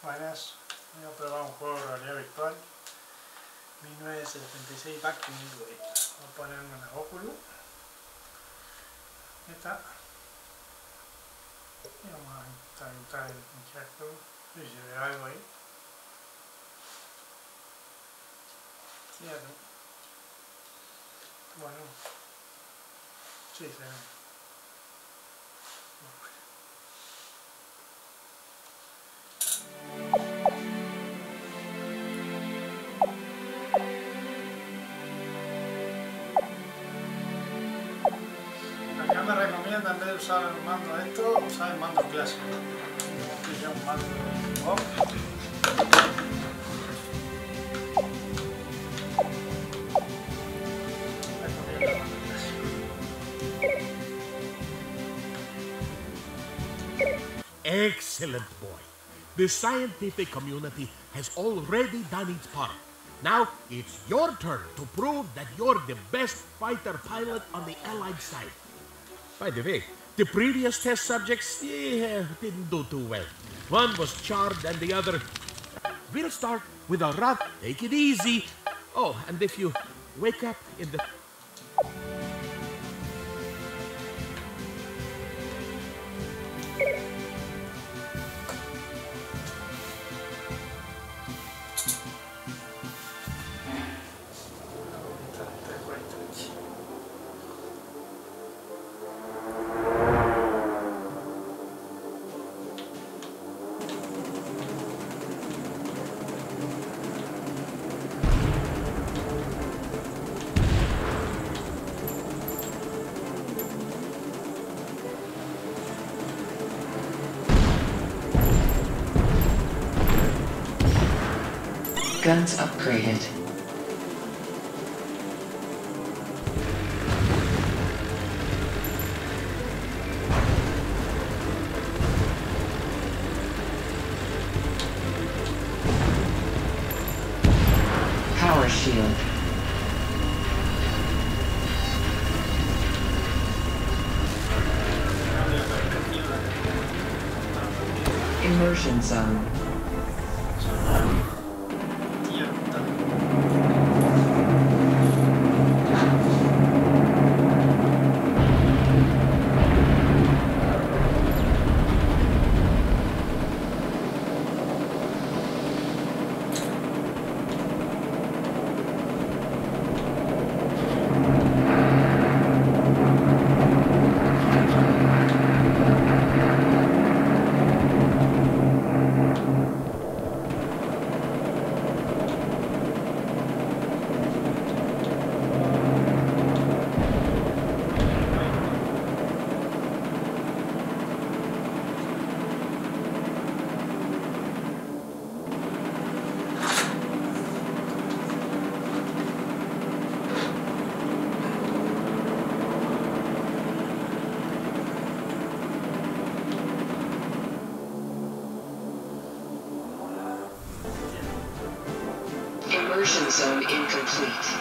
Buenas, voy a probar un juego de realidad virtual 1976 Back to Midway. Voy a ponerme una Oculus esta y vamos a intentar iniciar el juego. No sé si se ve algo ahí. Fíjate. Bueno, sí se ve. Acá me recomienda en vez de usar el mando esto, usar el mando clásico. Aquí ya un mando off. Recomienda el mando clásico. Excellent, boy. The scientific community has already done its part. Now it's your turn to prove that you're the best fighter pilot on the Allied side. By the way, the previous test subjects didn't do too well. One was charred and the other... We'll start with a rough. Take it easy. Oh, and if you wake up in the... Guns upgraded. Power shield. Immersion zone. Immersion zone incomplete.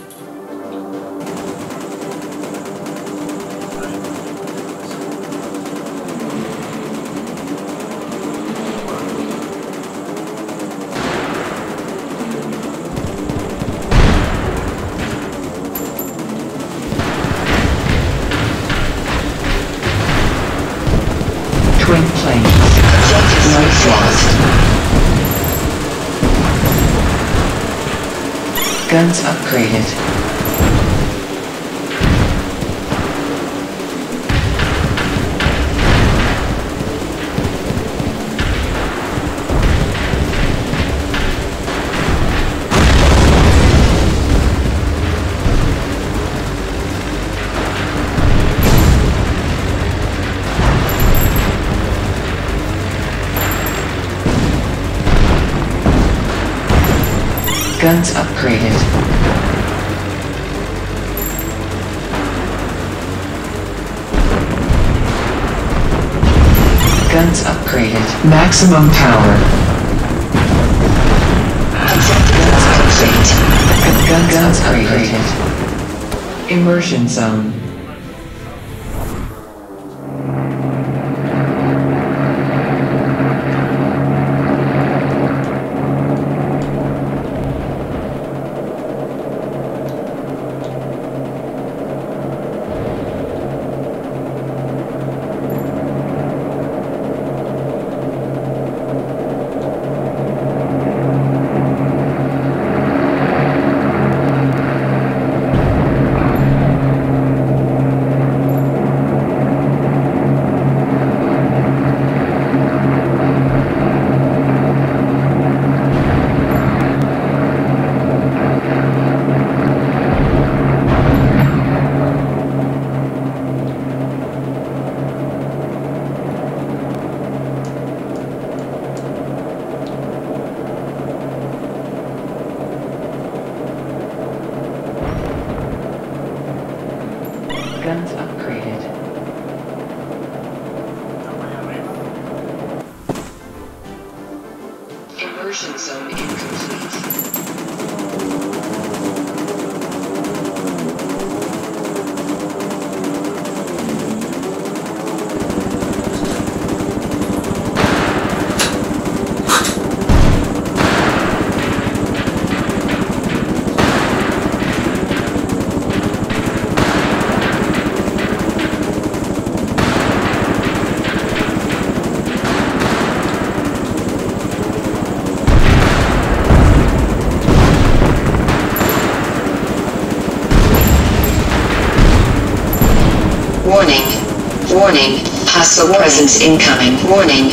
Twin planes. Life lost. Guns upgraded. Guns upgraded. Guns upgraded. Maximum power. Guns upgraded. Immersion zone. Immersion zone incomplete. Warning. Warning. Hostile presence incoming. Warning.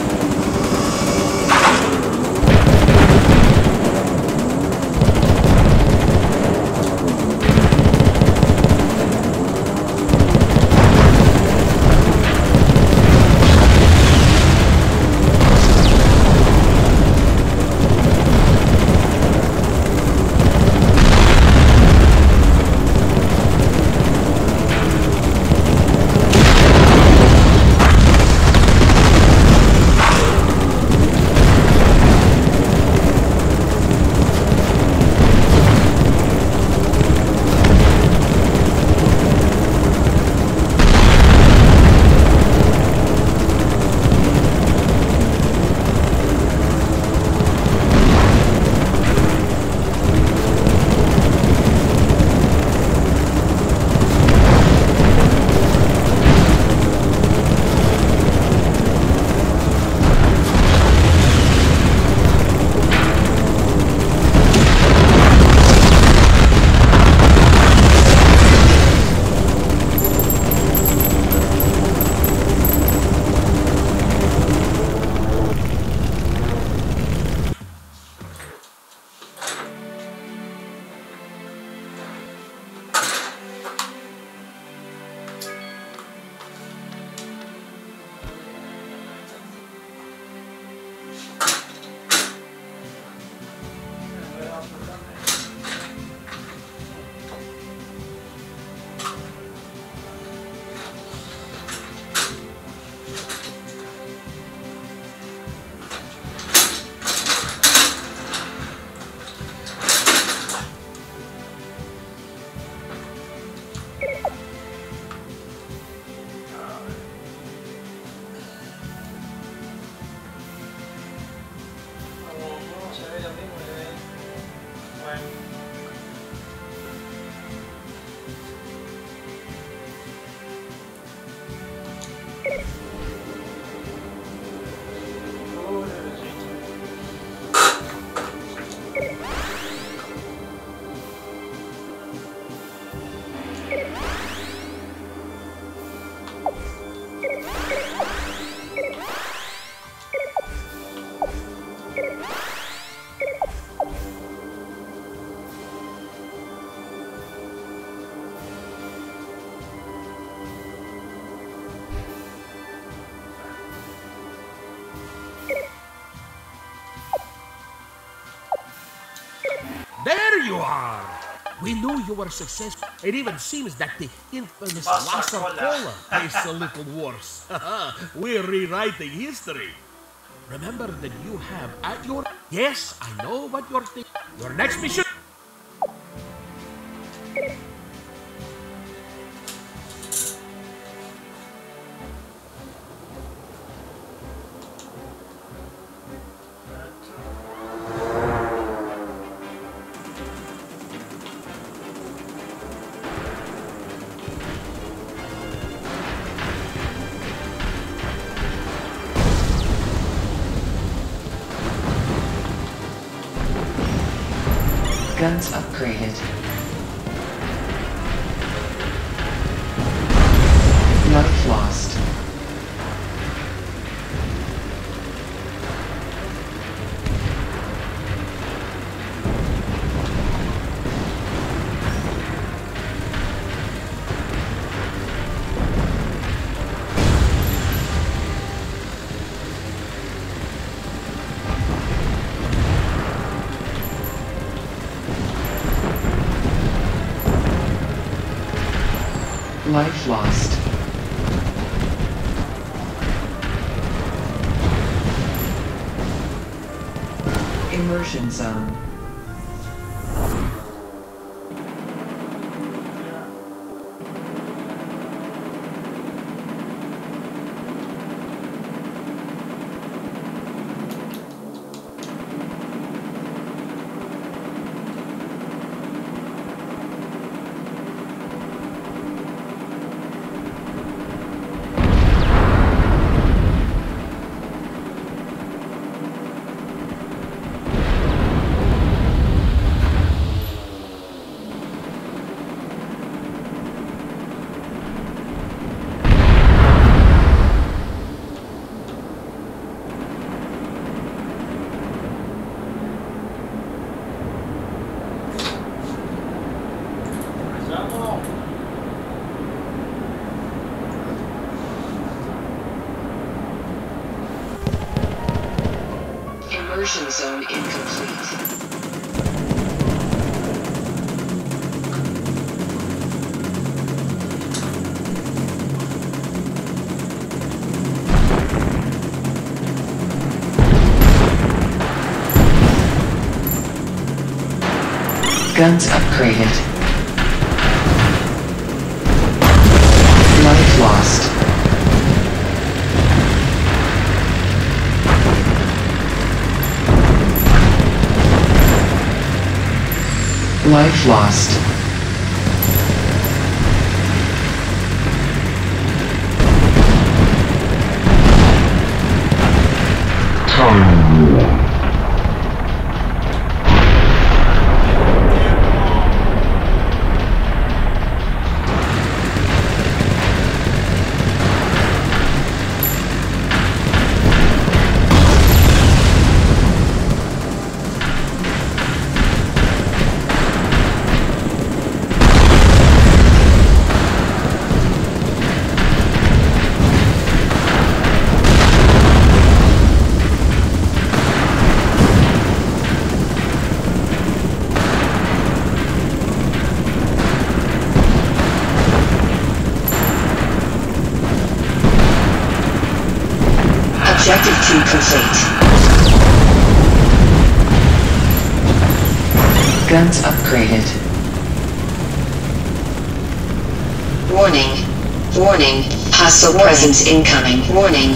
There you are! We knew you were successful. It even seems that the infamous Wasser Cola tastes a little worse. We're rewriting history. Remember that you have at your... Yes, I know what you're thinking. Your next mission... Guns upgraded. Life lost. Life lost. Immersion zone. Immersion zone incomplete. Guns upgraded. Life lost. Life lost. Objective 2 complete. Guns upgraded. Warning. Warning. Hostile presence incoming. Warning.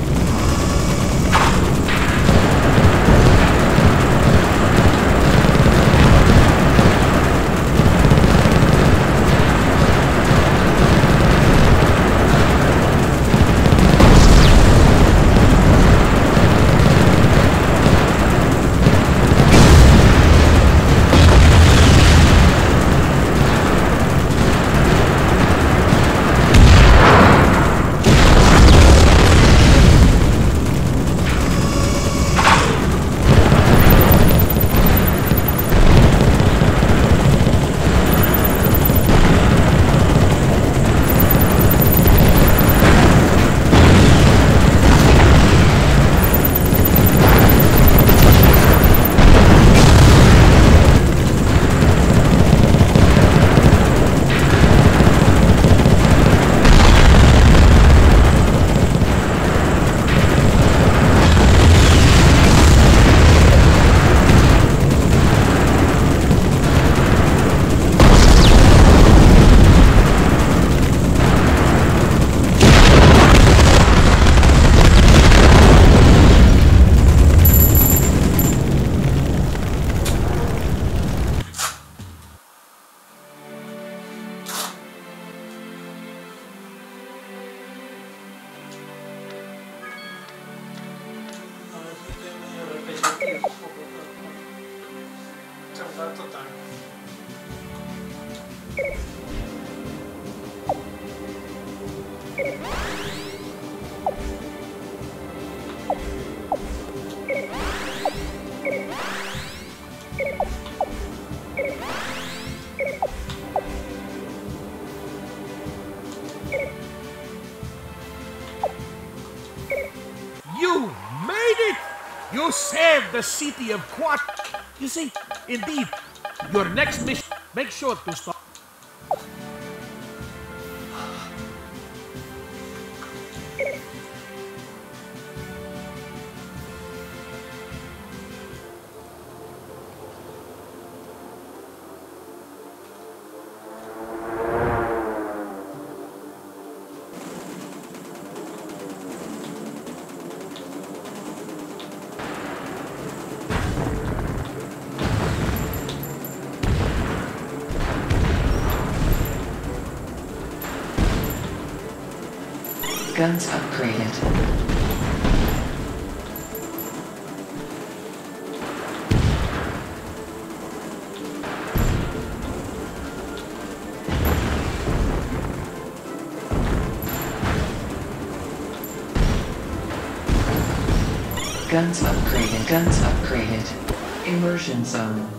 You made it! You saved the city of Quat. You see, indeed, your next mission, make sure to stop. Guns upgraded. Guns upgraded. Guns upgraded. Immersion zone.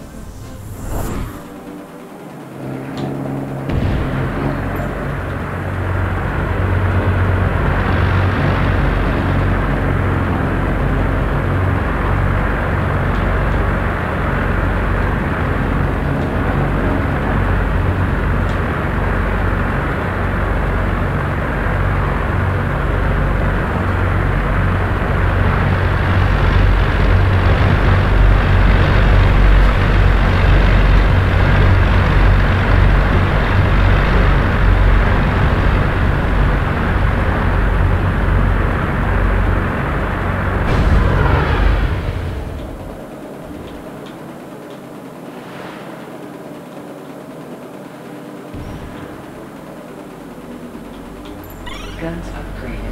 Guns upgraded.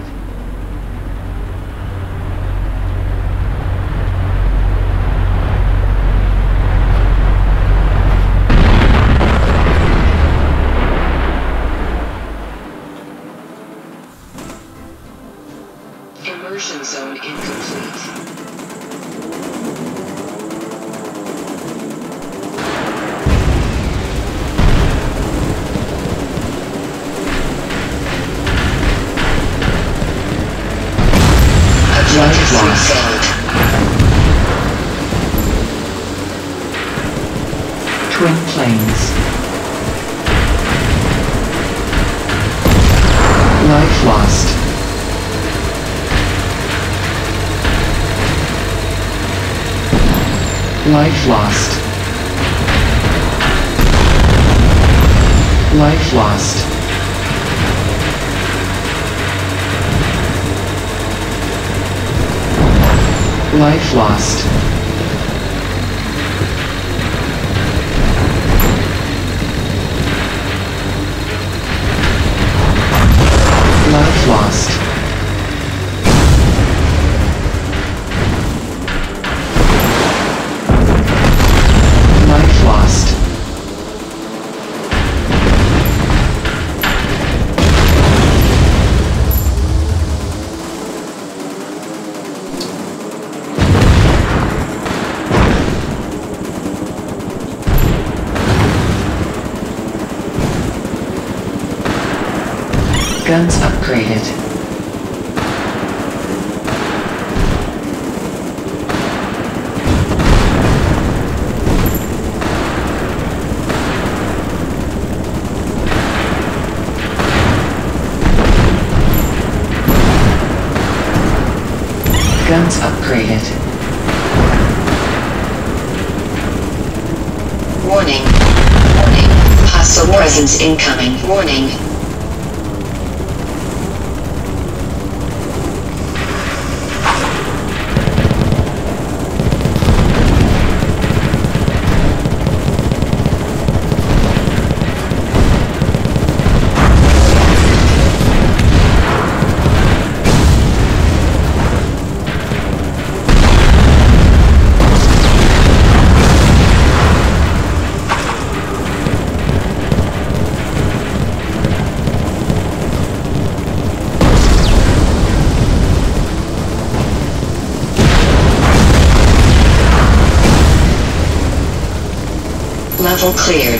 Immersion zone incomplete. Life lost. Twin planes. Life lost. Life lost. Life lost. Life lost. Life lost. Life lost. Guns upgraded. Guns upgraded. Warning. Warning. Hostile presence incoming. Warning. Level cleared.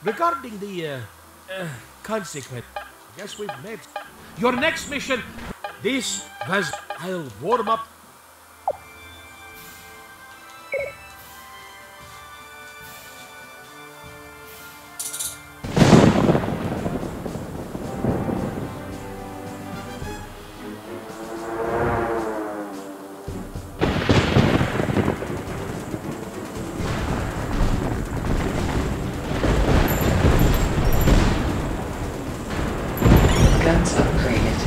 regarding the consequence, I guess we've met. Your next mission, this was, I'll warm up. Guns upgraded.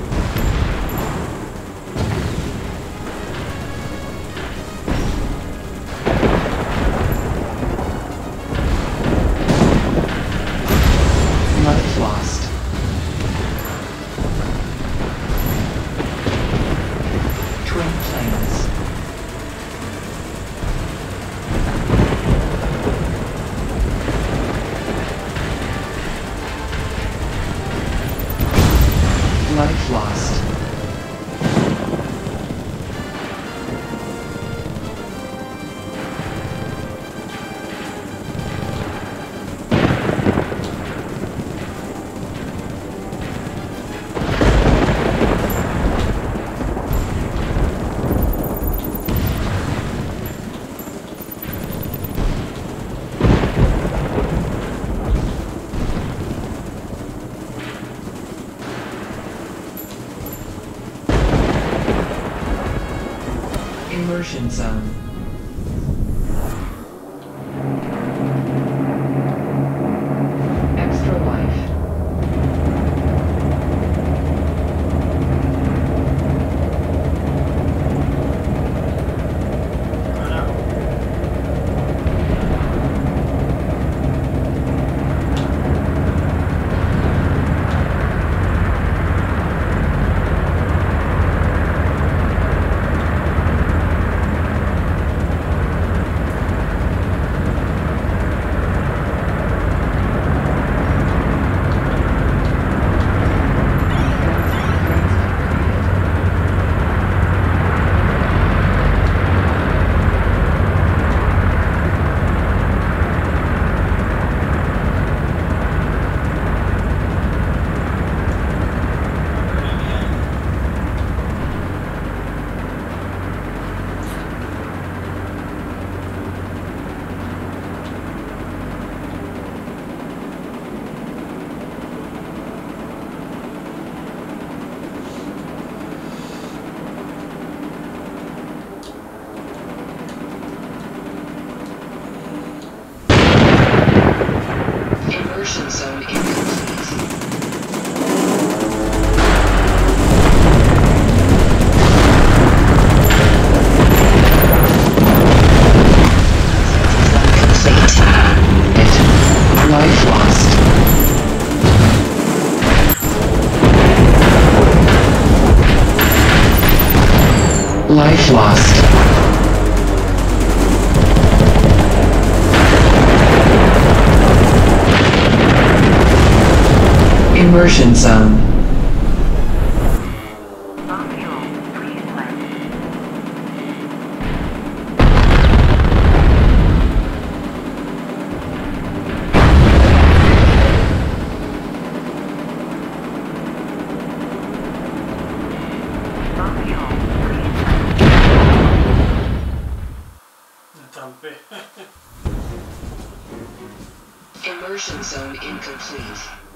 Life lost. Twin planes. Life lost. Immersion zone. Extra life. Carajo. Immersion zone incomplete. Life lost. Life lost. Immersion zone. Trampé. Immersion zone incomplete.